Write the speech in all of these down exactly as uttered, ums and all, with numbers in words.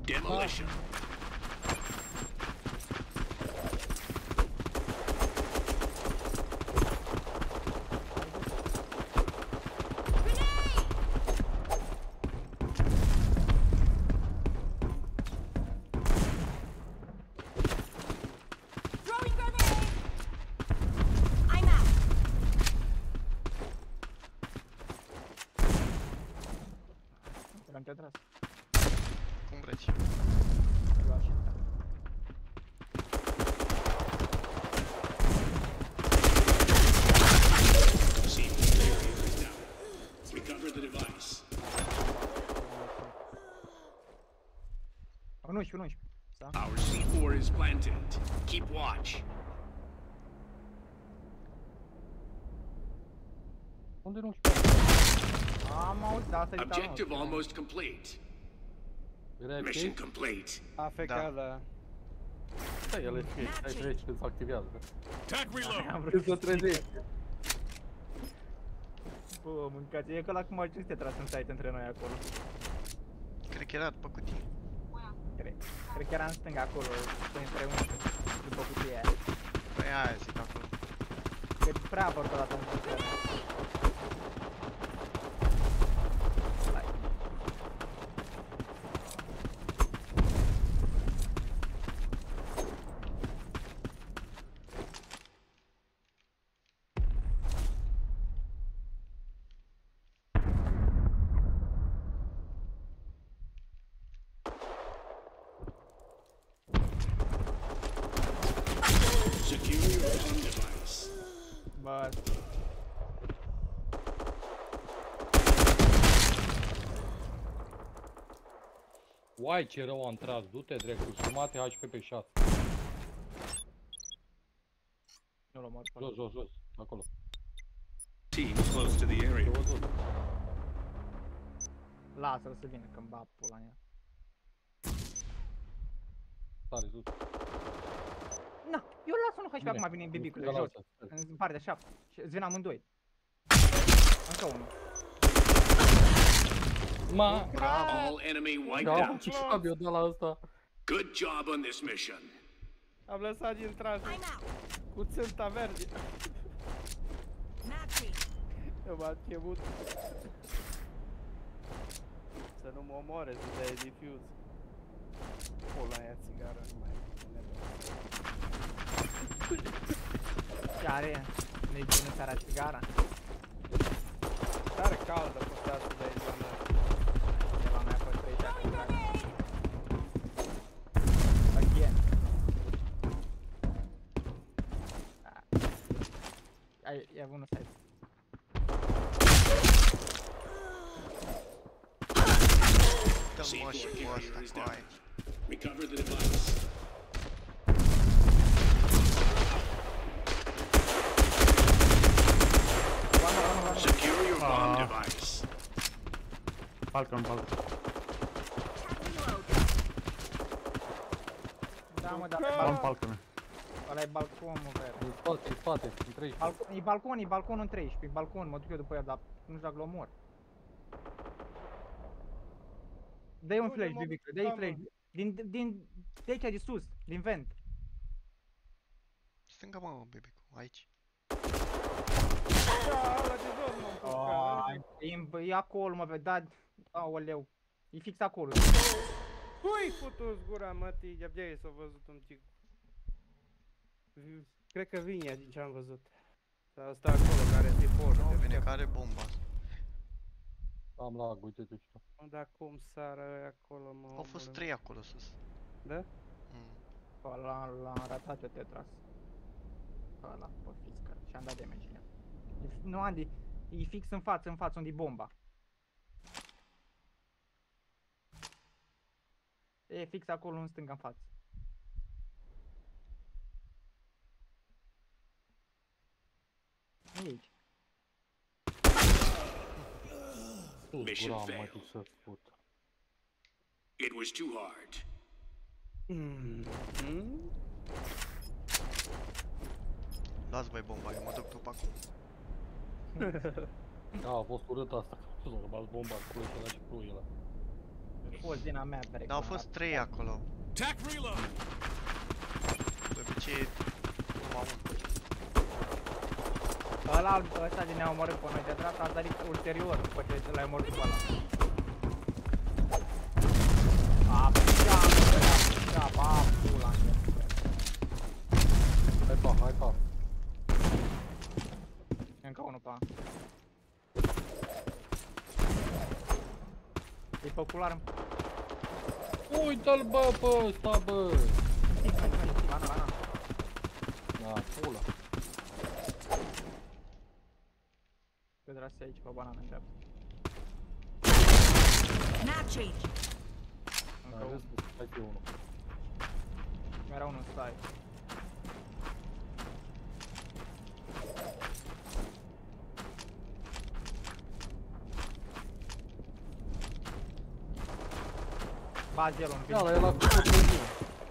Demolition. Cum vreți. Recover the device. unsprezece, unsprezece. Our C four is planted. Keep watch. Unde nu știu? Am auzit, dar asta e Objective almost complete. Mission complete. A F K, da. Da, el e fie, ai treci când se activează. Tac reload. Când se trezește. Bă, mâncați, e că la cum ai ce te tras în site între noi acolo. Cred că era după cutie. Cred, cred că era în stânga acolo, între unde, după cutia aia. Păi aia zic acolo. Că prea apărat odată în cutia aia. Uai, ce rău am tras, du-te drept, jumate H P pe șase. Nu l-am marcat. Jos, jos, jos, acolo. Team close to the area. Jos, jos. Lasă-l să vină, că-mi bag pula în ea. Sare, sus. Na, eu las unul H P acum vine în bibicule, jos. În partea așa. Și îți vin amândoi. Încă unul. Ma! All enemy wiped out. Ce am eu de la asta? Good job on this mission. Am lăsat din trajul cu țânta verde. Eu m-am chemut să nu mă omoare, să dai defuse. Pula aia țigară, nu mai Ce are? Nu-i bună seara țigara? Tare caldă postatul de aici la mea. De la mea pe treizeci țigara. Again. Ai, e unul site. Dă-l mă și cu ăsta, cu aia. Recover the device. Secure your bomb device. Balcon, balcon. Da, mă, dar Balcon, balcon. ăla e balcon, mă, vere. În spate, în spate, în treisprezece. Balcon, e balcon, e balconul în treisprezece, e balcon, mă duc eu după el, dar nu știu dacă l omor. Dă-i un flash, bibică, dă-i flash. Din, din, de aici, de sus, din vent. Stânga mă, bebecu, aici. Da, ăla de jos m-am pus. E acolo, mă, vede, da, aoleu. E fix acolo. Cui futu-ți gura, mătii, de-abia s-a văzut un tic. Cred că vine din ce am văzut. Asta acolo, care e forte. Vine care bomba. Am lag, uite-te și tu. Nu, dar cum sară ăia acolo, mă. Au fost trei acolo sus. Da? Mm. L-am ratat eu tetras. Ăla, pe fiscă, și-am dat damage în el. Nu, Andy, e fix în față, în față, unde e bomba. E fix acolo în stânga, în față. E aici. Mission failed. It was too hard. Mm-hmm. Las băi bomba, eu mă duc după acum. Da, a fost urât asta. Normal, bomba acolo și ăla și ploii ăla. fost din a mea pe Dar au fost trei acolo. Tac reload. De obicei, numai unul. Ăla, ăsta din ne-a omorât pe noi de dreapta, a sărit ulterior, după ce l-ai omorât pe ăla. A, pia, pia, ba, pula. Hai pa, hai pa. Încă unul pe A. E pe culoare. Uite-l bă pe ăsta bă. Ana, ana. Da, pula. Pe dracu aici pe banană în dreapta. Map change. Încă unul. Hai fi unul. Era unul în stai. Bazi el un pic. Ia la el a făcut pe mine.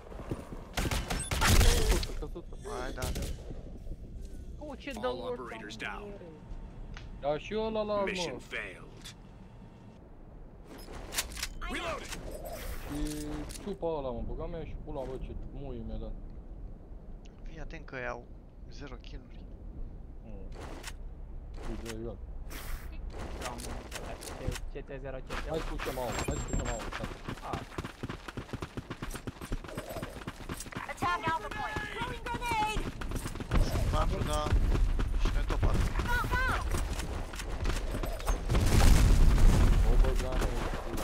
Căsută, căsută. Mai da. Oh, ce dă All lor, operators down. Ia și ăla la Mission mă. failed. I'm out. Reloading. Și ciupa ăla mă, băga mea și pula bă ce muie mi-a dat. Fii atent că au zero kill-uri. Uite el. C T zero C T. Hai spucem au, hai spucem au. Ah, Attack Alpha Point. Throwing grenade. patru, da. Și noi tot patru. Go, go. O băga mea și pula.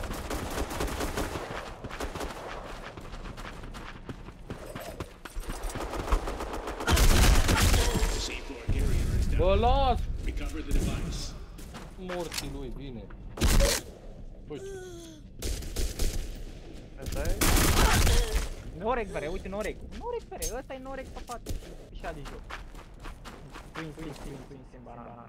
Safe floor carrier is down. Bă, las! Recover the device. Morții lui, bine. Păi, Asta e? Norec, bere, uite Norec. Norec, bere, ăsta e Norec pe față. Pișa de joc. Queen, Queen, Queen, Queen, Queen, banana.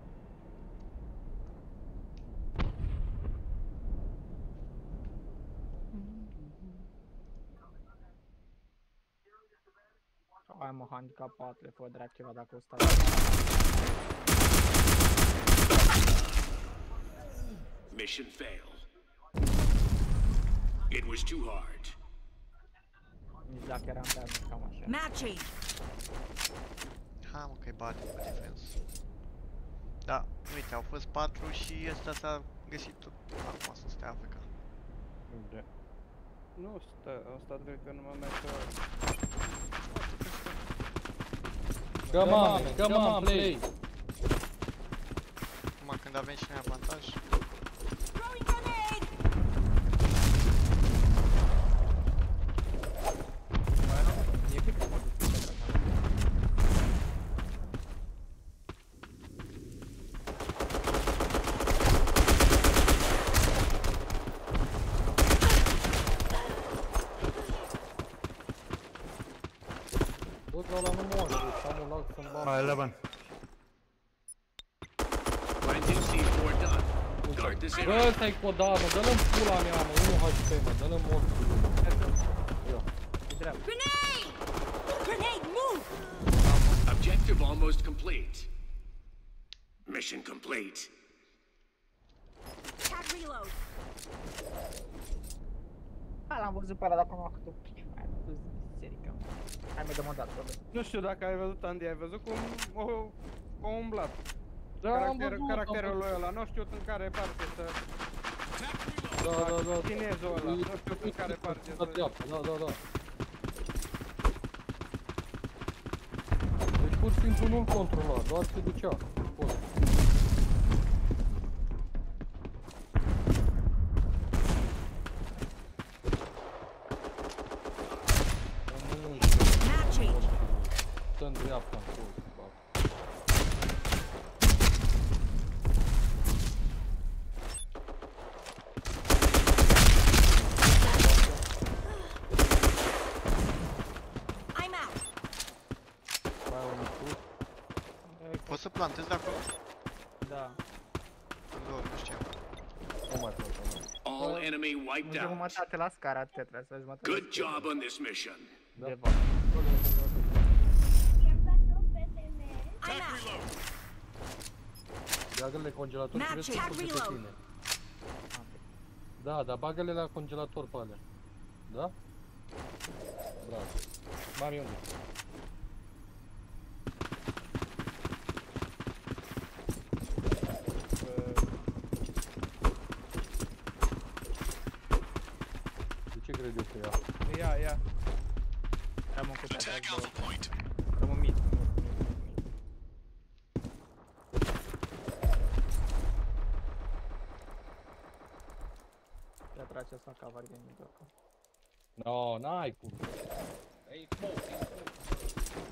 Hai mă, handicap patru, fă drac ceva dacă o stai. Mission failed. It was too hard. Nici dacă eram pe armă, cam așa. Map change. Ha, mă, că-i bate pe defense. Da, uite, au fost patru și ăsta s-a găsit tot. Acum să stea A F K. unde? Nu stă, am stat cred că numai merge. Come on, come on, play! Acum când avem și noi avantaj. Throwing grenade. Bă, nu, e pic că mă duc pe drac. Bă, dar ăla nu moare, deci am un lag să-mi bag. Ah, eleven. Planting C four done. Guard this Bă, area. ăsta-i codat, mă, dă-l-n pula mea, mă, unu H P, mă, dă-l-n mortul. Ia. E dreapta. Grenade. Grenade, move. Objective almost complete. Mission complete. Attack reload. Ha, l-am văzut pe ăla, dar acum cât o pic. Hai, tu serică. Hai, mai dăm o dată, bă. Nu știu dacă ai văzut, Andy, ai văzut cum o, o umblat. Da, am Caracter, văzut, caracterul am lui ăla, nu știu în care parte să... văzut. Da, da, da. Chinezul ăla, nu știu în care parte Da, să... da, da, da. Deci pur și simplu nu-l controla, doar se ducea. Acolo. Nu știu. Map change. Stă în dreapta, acolo. I'm out. Mai unul sus. Poți să plantezi de acolo? Da. În două, nu știam. Nu mai pot, nu. All enemy wiped Unde out. jumătate la scara, atât trebuie să vezi jumătate. Good job on this mission. Undeva. I'm out. Ia gândele congelator și Map vezi check, cum se reload. tine. Da, dar bagă-le la congelator pe alea. Da? Bravo. Mami, unde? De ce cred eu că ea? Ia, ia. Rămân cu Attack pe Alpha Point. Rămân mid, mid, mid, mid, mid. Piatra aceasta cover de mid oricum. No, n-ai cum. Ei, smoke, e smoke.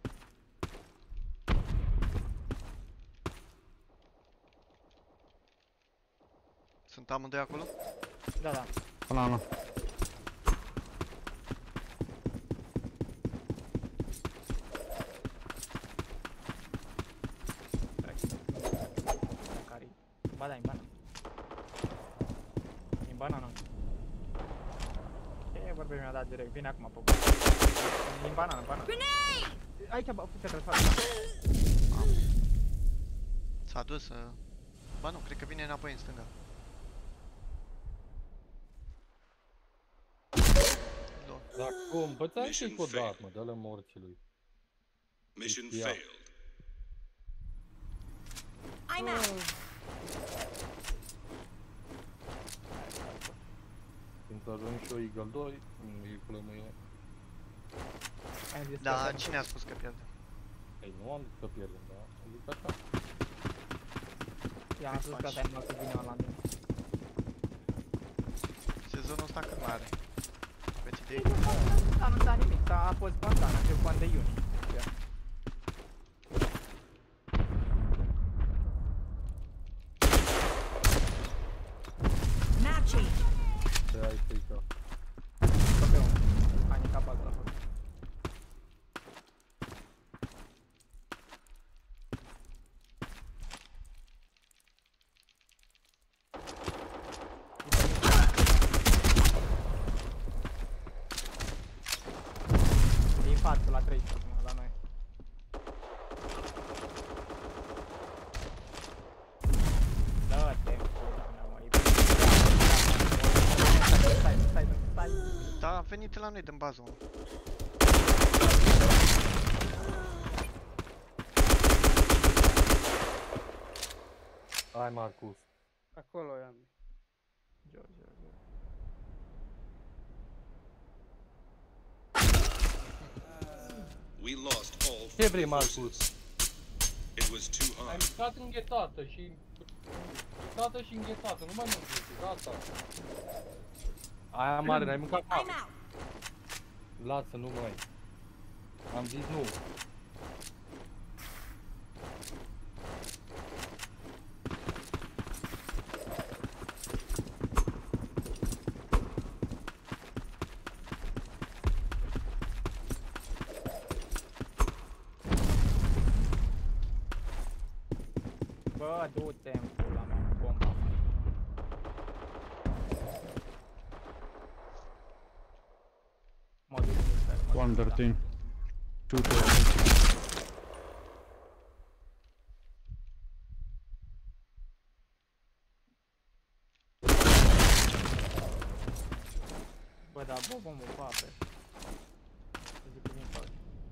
Sunt amândoi acolo? Da, da. Banana. Care ba da, în banana. În banana. Ce vorbe mi-a dat direct? Vine acum pe bun. În banana, în banana. Aici, bă, fute-te, fac. S-a dus, uh... ba nu, cred că vine înapoi în stânga. Lol. Dar cum? Bă, ți-am Mission și cu failed. dat, mă, dă-le morții lui. Mission Yeah. failed. I'm out. Când ajung și eu Eagle doi, e plămâie. Ai zis Da, că- cine a spus că pierde? Ei, nu am zis că pierdem, da? Am zis așa. I-am spus că ai luat să vine ăla din. Sezonul ăsta cât mai are? Aveți idei? Da, nu s-a nimic, s-a a fost spontan, a început an de iunie. Ia. Matching. Ce ai frică? Tot pe unul. Handicapat la făcut. Din față la treisprezece acum, la noi. Dă-te în pula mea, mă, e bine. Stai, stai, stai. Da, a venit la noi din bază unul. Hai, Marcus. Acolo i-am. George, George. We lost all Ce vrei, friendly Marcus? forces. It was too Ai hard. mâncat înghețată și... Înghețată și înghețată, nu mai mânci, gata. Aia mare, ai mâncat I'm mare. out. Lasă, nu mai. Am zis nu. Bă, du-te în pula mea, bomba. Mă duc în mister, mă duc, one da. thirteen. two thirteen. Bă, da, bă, bă, mă, pape. Să zic că vin pe ăștia.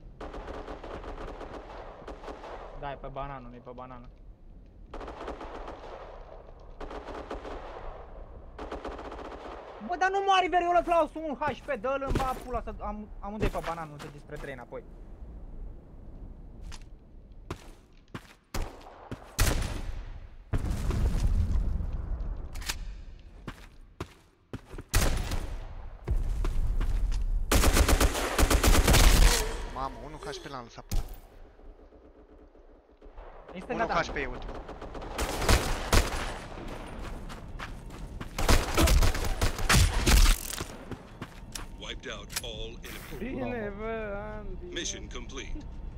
Da, e pe banană, nu e pe banană. Bă, dar nu moari veriolă Claus, un H P, dă-l în ba pula, să am, amândoi pe banană, nu te despre trei înapoi. Mamă, unu H P l-am lăsat până. În stânga, unu da. H P e ultimul. Wiped out all enemies. Bine, bă, Andy. Mission complete.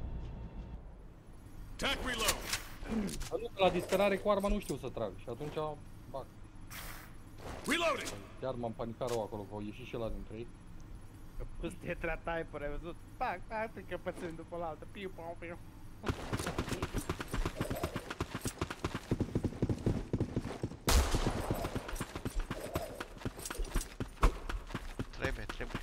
Attack reload. Dar nu, că la disperare cu arma nu știu să trag și atunci bac. Reloading. Chiar m-am panicat rău acolo, că au ieșit și ăla dintre ei. Pus tetra typer, ai văzut? Pac, pac, te căpățând după la altă. Piu, piu, piu. trebuie.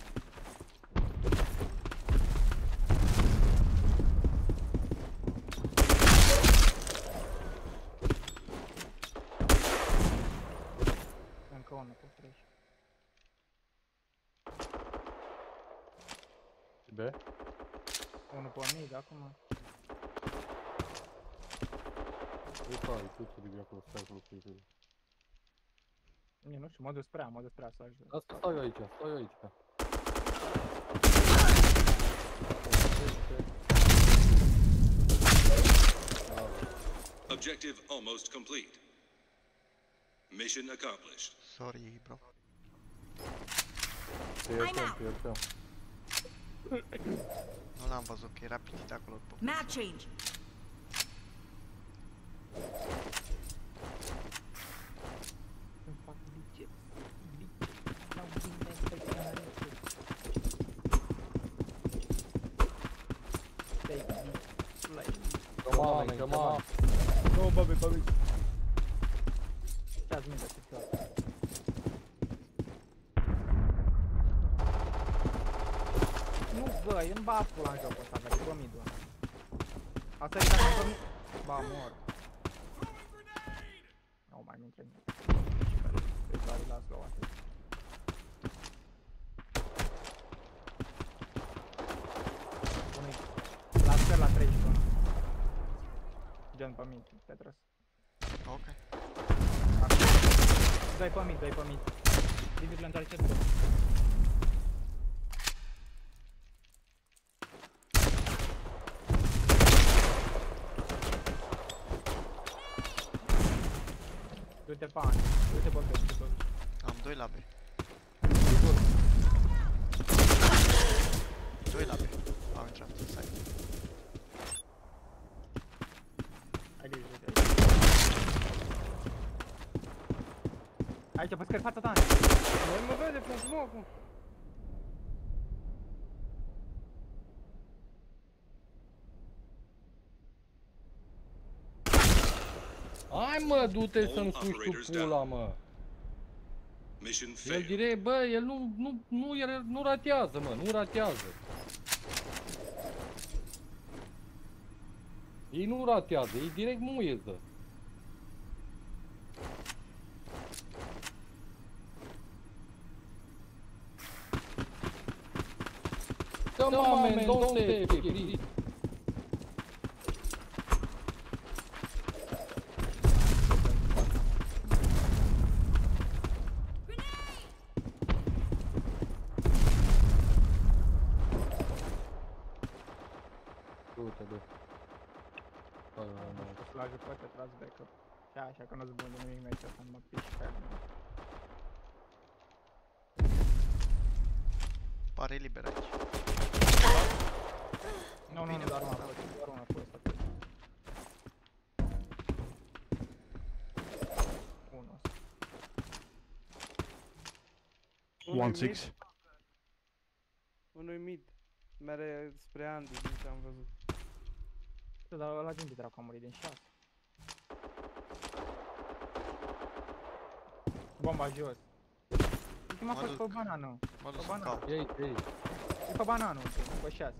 Încă unul cu trei. B. Unul pe mid acum. Uite, ai, tu ce de acolo, stai acolo cu ei. Eu nu știu, mă duc spre ea, mă duc spre ea să ajut. Asta stai aici, stai aici. Objective almost complete. Mission accomplished. Sorry, bro. Te iertăm, te iertăm. Nu l-am văzut că era pitit acolo după. Map change. Îmi fac biceps. Biceps. Dau bine pe care. Take me. Like. Come on, come on. No, babi, babi. Ce-ați minte, ce fiu. Nu, bă, eu nu bat pula în jocul ăsta, dar e pe mid-ul ăla. Asta e dacă pe mid... Ba, mor. Nu mai mi-intre nimic. Pe care îi las la o atât. Pune-i... La sper la treizeci și unu. Gen pe mid, te tras. Ok. Dai pe mid, dai pe mid. Limitele întare ce după. Du-te pe ani, du-te pe B, du-te pe B. Am doi la B. Doi la B. Au intrat în site. Ai grijă, uite aici. Aici, pe scări, fața ta, Ani. Băi, mă vede pe smoke-ul. Hai mă, du-te să-mi suși tu pula, mă. Mission El failed. direct, bă, el nu, nu, nu, el nu ratează, mă, nu ratează. Ei nu ratează, ei direct muieză. Come on, man, don't stay F K, please. Du-te, du. Hai, hai, hai. O să-l ajut pe te tras backup. Și așa că nu-ți bun de nimic mai să mă piși pe aia. Pare liber aici. Nu, nu, nu, doar una, doar una cu ăsta. Unu. Unul-i One mid, six. unul-i mid. Mere spre Andy, din ce am văzut. Da, dar ăla din dracu a murit din șase. Bomba jos. Uite, m-a Mă fost duc. pe bananul. Mă duc Pe să bananul. caut. Ei, ei. E pe bananul, pe șase.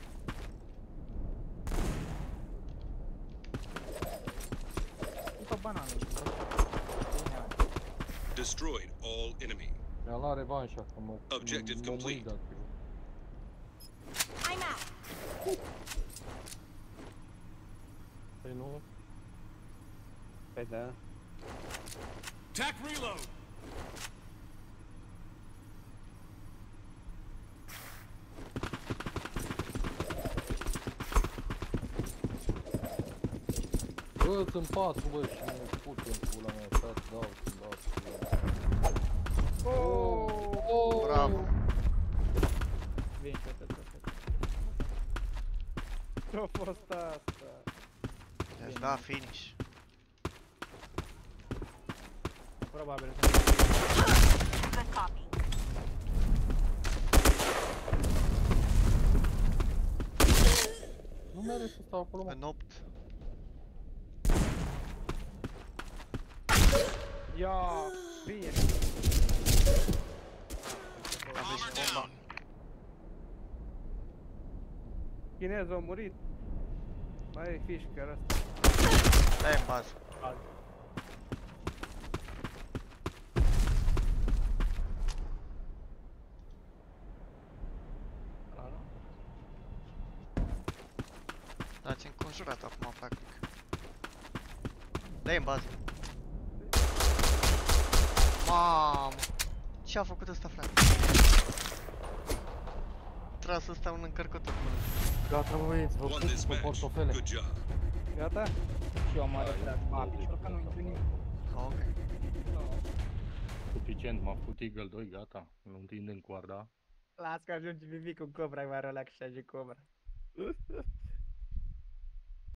E pe bananul. pe șase. Bine, hai. Destroyed all enemy. Mi-a luat revanșa, că mă... Objective mă mui complete. dacă... I'm out. Păi nu? Păi da. Tac reload. Bă, sunt patru, bă, și mă put în pula mea, să dau, să dau, să dau. Oh! Oh! Bravo. Vin, fete, fete. Ce-a fost asta? Deci da, finish. Probabil. Good copy. Nu mere să stau acolo, mă. În opt. Ia! Bine! Am zis bomba. Chinezul a murit. Mai e fișcă ăsta. Da, e în bază. Dați înconjurat acum, practic. Da, e în bază. Mamă! Ce a făcut ăsta, frate? Trebuie să stau în încărcător până. Gata, băieți, vă Won pup this pe match. portofele. Good job. Gata? Și eu am arătat. A, picior că nu intru nimic. Ok. Suficient, m-a făcut Eagle doi, gata. Nu întindem coarda. Las că ajunge Vivi cu Cobra, mai relax și ajunge Cobra.